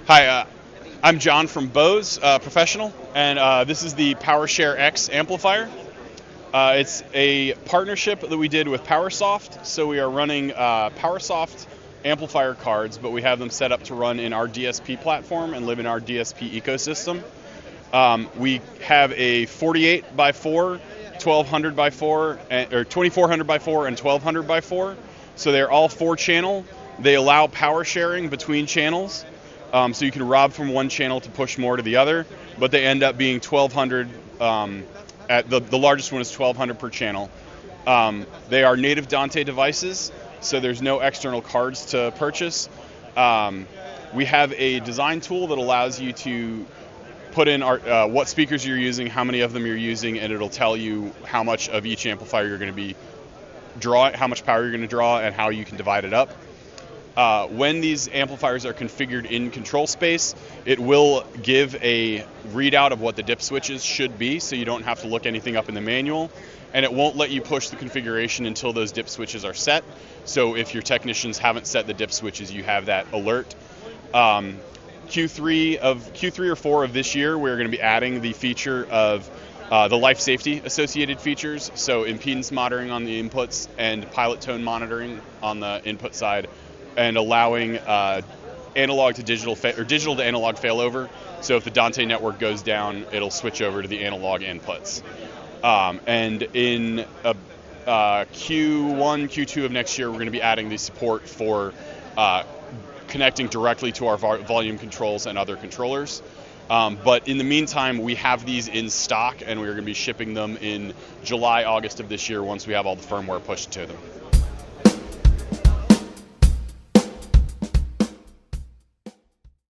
Hi, I'm John from Bose Professional, and this is the PowerShare X amplifier. It's a partnership that we did with PowerSoft, so we are running PowerSoft amplifier cards, but we have them set up to run in our DSP platform and live in our DSP ecosystem. We have a 48 by 4, 1200 by 4, or 2400 by 4, and 1200 by 4. So they're all 4-channel. They allow power sharing between channels. So you can rob from one channel to push more to the other, but they end up being 1200. At the largest one is 1200 per channel. They are native Dante devices, so there's no external cards to purchase. We have a design tool that allows you to put in what speakers you're using, how many of them you're using, and it'll tell you how much of each amplifier you're going to be how much power you're going to draw, and how you can divide it up. When these amplifiers are configured in control space, it will give a readout of what the dip switches should be, so you don't have to look anything up in the manual, and it won't let you push the configuration until those dip switches are set. So if your technicians haven't set the dip switches, you have that alert. Q3 or 4 of this year, we're going to be adding the feature of the life safety associated features, so impedance monitoring on the inputs and pilot tone monitoring on the input side, and allowing analog to digital or digital to analog failover. So if the Dante network goes down, it'll switch over to the analog inputs. And in Q1, Q2 of next year, we're going to be adding the support for connecting directly to our volume controls and other controllers. But in the meantime, we have these in stock, and we're going to be shipping them in July, August of this year once we have all the firmware pushed to them.